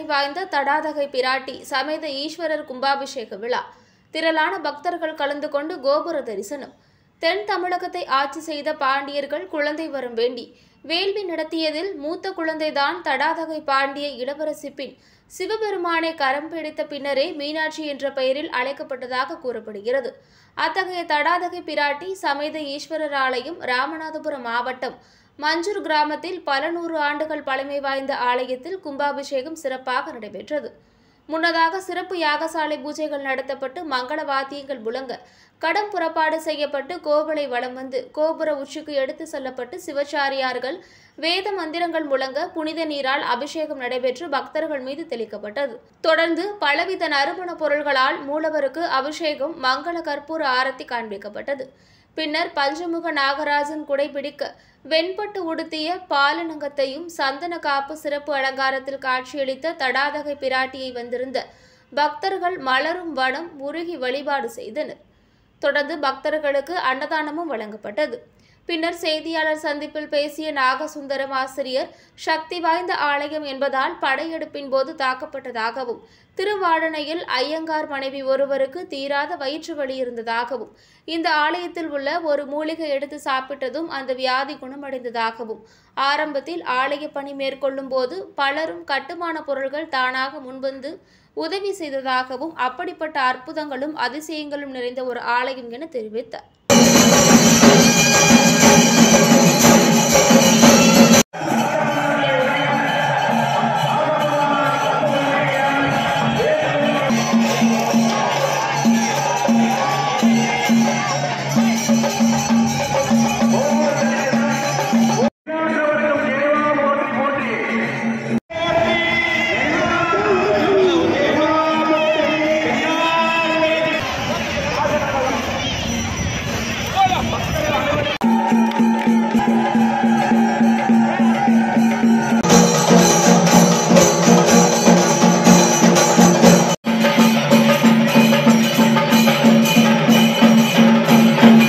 வாய்ந்த தடாதகை பிராட்டி சமேத ஈஸ்வரர் கும்பாபிஷேக விழா. திரளான பக்தர்கள் கலந்து கொண்டு கோபுர தரிசனம். தென் தமிழகத்தை ஆட்சி செய்த பாண்டியர்கள் குழந்தை வரம் வேண்டி வேள்வி நடத்தியதில் மூத்த குழந்தைதான் தடாதகை பாண்டிய இளவரசி. பின் சிவபெருமானை கரம் பிடித்த பின்னரே மீனாட்சி என்ற பெயரில் அழைக்கப்பட்டதாக கூறப்படுகிறது. அத்தகைய தடாதகை பிராட்டி சமேத ஈஸ்வரர் ஆலயம் ராமநாதபுரம் மாவட்டம் மஞ்சூர் கிராமத்தில் பல 100 ஆண்டுகள் பழமை வாய்ந்த ஆலயத்தில் கும்பாபிஷேகம் சிறப்பாக நடைபெற்றது. முன்னதாக சிறப்பு யாகசாலை பூஜைகள் நடத்தப்பட்டு மங்கள வாத்தியங்கள் முழங்க கடம் புறப்பாடு செய்யப்பட்டு கோவிலை வலம் வந்து கோபுர உச்சிக்கு எடுத்து செல்லப்பட்டு சிவச்சாரியார்கள் வேத மந்திரங்கள் முழங்க புனித நீரால் அபிஷேகம் நடைபெற்று பக்தர்கள் மீது தெளிக்கப்பட்டது. தொடர்ந்து பலவித நறுமண பொருள்களால் மூலவருக்கு அபிஷேகம் மங்கள கற்பூர ஆரத்தி காண்பிக்கப்பட்டது. பின்னர் பஞ்சமுக நாகராஜன் குடைபிடிக்க வெண்பட்டு உடுத்திய பாலனங்கத்தையும் சந்தன காப்பு சிறப்பு அலங்காரத்தில் காட்சியளித்த தடாதகை பிராட்டியை வந்திருந்த பக்தர்கள் மலரும் வனம் உருகி வழிபாடு செய்தனர். தொடர்ந்து பக்தர்களுக்கு அன்னதானமும் வழங்கப்பட்டது. பின்னர் செய்தியாளர் சந்திப்பில் பேசிய நாகசுந்தரம் ஆசிரியர், சக்தி வாய்ந்த ஆலயம் என்பதால் படையெடுப்பின் போது தாக்கப்பட்டதாகவும், திருவாழனையில் ஐயங்கார் மனைவி ஒருவருக்கு தீராத வயிற்று வலி இருந்ததாகவும், இந்த ஆலயத்தில் உள்ள ஒரு மூலிகை எடுத்து சாப்பிட்டதும் அந்த வியாதி குணமடைந்ததாகவும், ஆரம்பத்தில் ஆலய பணி மேற்கொள்ளும் போது பலரும் கட்டுமான பொருட்கள் தானாக முன்வந்து உதவி செய்ததாகவும், அப்படிப்பட்ட அற்புதங்களும் அதிசயங்களும் நிறைந்த ஒரு ஆலயம் என தெரிவித்தார்.